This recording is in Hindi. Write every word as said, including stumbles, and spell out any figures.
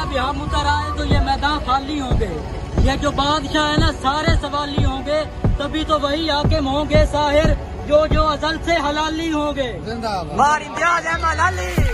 जब हम उतर आए तो ये मैदान खाली होंगे। ये जो बादशाह है ना सारे सवाली होंगे, तभी तो वही हाकिम होंगे साहिर जो जो अजल से हलाली होंगे। जिंदाबाद।